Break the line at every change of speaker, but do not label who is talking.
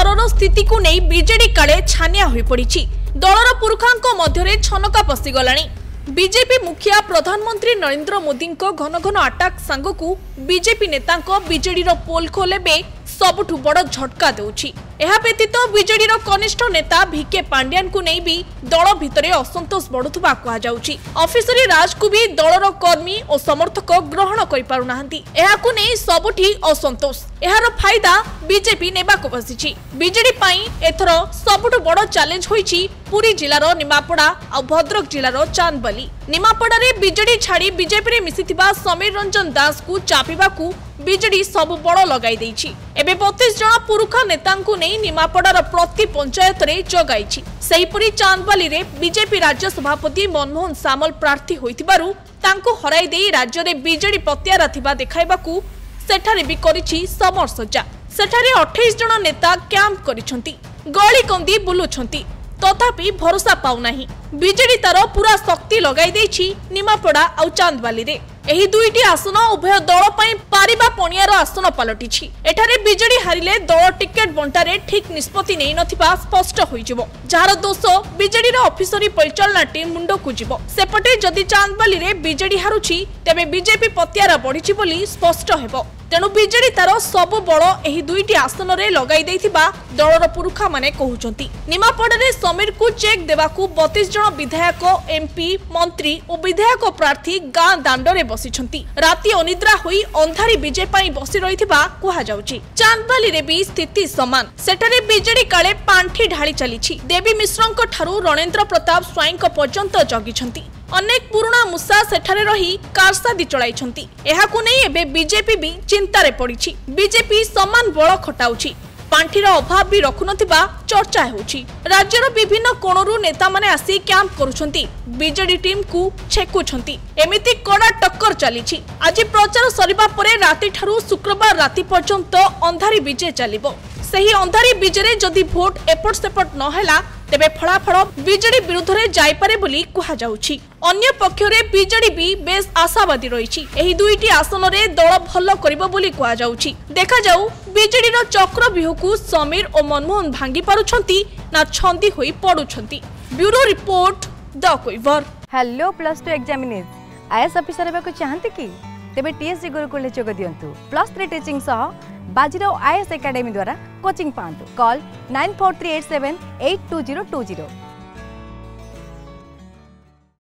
दलर स्थिति को नहीं बीजेडी काले छानिया होई पड़िछि। दलर पुरुखांक मध्यरे छनका पसिगलाणी। बीजेपी मुखिया प्रधानमंत्री नरेंद्र मोदी घन घन अटैक सांगकू बीजेपी नेतांक बीजेडी पोल खोलेबे सबुठु बड़ झटका देउछि। एहा व्यतीत बीजेडी कनिष्ठ नेता भिके पांड्यान को नहीं भी दल भितरे असंतोष बढ़ुवा कहुछि। ऑफिसरी राज को भी दलर कर्मी और समर्थक ग्रहण करि पारुनाहांती। एहाकु नहीं सबुठी असंतोष। एहार फायदा बीजेपी नेबाको बसिछि। बीजेडी पई एथर सबुठु बड़ चैलेंज होइछि पुरी जिलार निमापड़ा आ भद्रक जिलार चांदबाली। निमापड़ा रे बीजेडी छाड़ी बीजेपी रे मिसिथिबा समीर रंजन दास को चापिबाकू बीजेडी सब बड़ लगाई दैछि। एबे 32 जण पुरुखा नेतांकु नै निमापड़ार प्रति पंचायत रे जगाइछि। सेहिपरि चांदबाली रे बीजेपी राज्य सभापति मनमोहन सामल प्रार्थी होइतिबारु तांको हराई देई राज्य रे बीजेडी प्रत्यारा थिबा देखाइबाकू सेठारे भी करिछि समर सज्जा। सेठारे 28 जण नेता कैंप करिछंती, गली कंदी बुलुछंती, तथापि भरोसा पाउनाही। बीजेडी तार पूरा शक्ति लगाई देछि निमापड़ा आ चांदबाली रे। एही दुईटी आसन उभय दल पई पारिबा पणियार आसन पलटिछि। एठारे बीजेडी हारिले दल टिकेट बंटारे ठीक निष्पत्ति नै नथिबा स्पष्ट होइजिवो। जहार दोष बीजेडी रो ऑफिसरी परिचालना टीम मुंडो कुजिवो। सेपटे जदि चांदबाली रे बीजेडी हारुछि तेबे बीजेपी पत्यारा बढ़िछि बोली स्पष्ट हेबो। तेणु बीजेडी तार सब बड़ एही दुईटी आसन रे लगाई दैथिबा दलर पुरुखा माने कहउचंती। निमापड़ा रे समीर को चेक देबाकू 32 जण विधायक, एमपी, मंत्री और विधायक प्रार्थी गां दांडरे बसिछंती। राति अनिद्रा होई अंधारी विजय पई बसी रहिथिबा कुहा जाउची। चांदबाली रे भी स्थिति समान। सेठारे बीजेडी काले पांठी ढाली चलीछि। देवी मिश्रंक ठारू रणेंद्र प्रताप स्वाईंक पर्यंत जगिछंती। अनेक पुराणा मूसा सेठारे रही कारसादी चलाइछंती। एहाकु नै एबे बीजेपी भी चिंतारे पड़िछि। बीजेपी समान बळ खटाउछि। पांठीर अभाव भी रखुनथिबा चर्चा हेउछि। राज्यर विभिन्न कोणरू नेता माने आसी कैंप करूछंती। बीजेडी टीम को छेकुछंती। एमिति कड़ा टक्कर चलीछि। आज प्रचार सरिबा परे राति ठारू शुक्रवार राति पर्यंत अंधारी विजय चलिबो। सही अंधारी विजय जदि भोट एपट सेपट न हैला तेबे फलाफल बीजेडी विरुद्ध रे जायपारे बोली कुहा जाउछि। अन्य पक्षरे बीजेडी भी बेस आशावादी रहिछि। एही दुईटी आसन रे दल भल करिबो बोली कुहा जाउछि। देखा जाऊ बीजेडी रो चक्रव्यूह को समीर और मनमोहन भांगी पारुछंती ना छंदी होई पडुछंती। ब्यूरो रिपोर्ट द कोइवर।
हेलो +2 एग्जामिनीज आईएएस ऑफिसर हेबाकू चाहंती कि तेबे टीएससी गुरुकुल जोग दियंतु। +3 टीचिंग सह बाजीराव आईएएस एकेडमी द्वारा कोचिंग पांतु। कॉल 9438782020।